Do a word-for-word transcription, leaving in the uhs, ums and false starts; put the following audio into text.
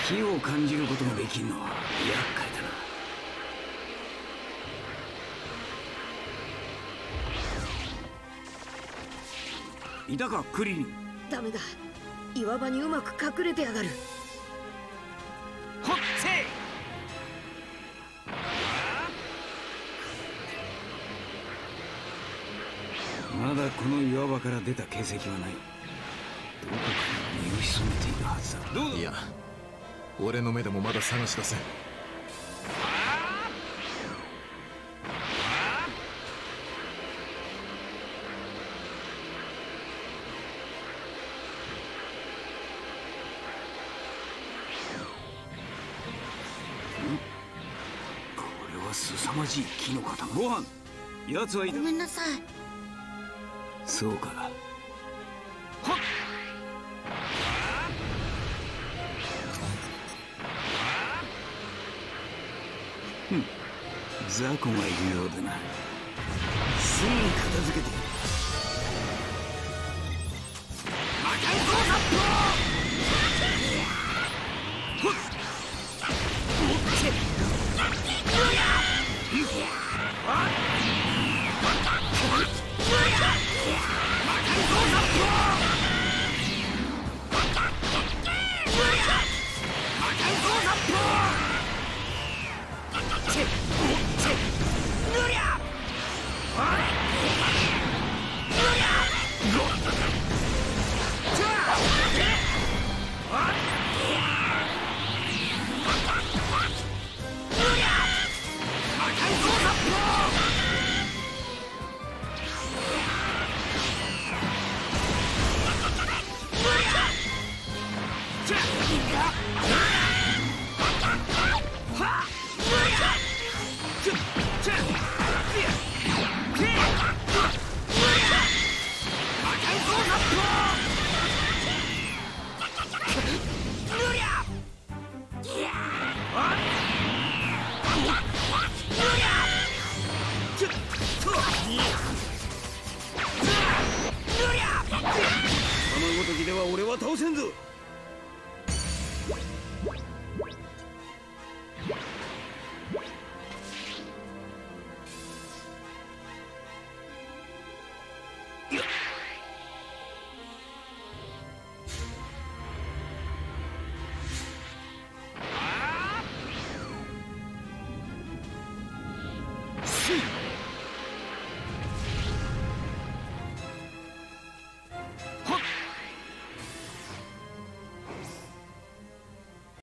火を感じることができんのは厄介だな。いたかクリリン。 ダメだ、岩場にうまく隠れてやがる。 ほっせ。まだこの岩場から出た形跡はない。どこかに身を潜めているはずだ。どうだ。 いや、俺の目でもまだ探し出せん。 これは凄まじい木の塊。ご飯、奴はいた。 ごめんなさい。 そうか。はっ。ふん、雑魚がいるようだな。すぐに片付けて。魔界盗殺法。ほっ。おっけ。うや。あっ。このごときでは俺は倒せんぞ。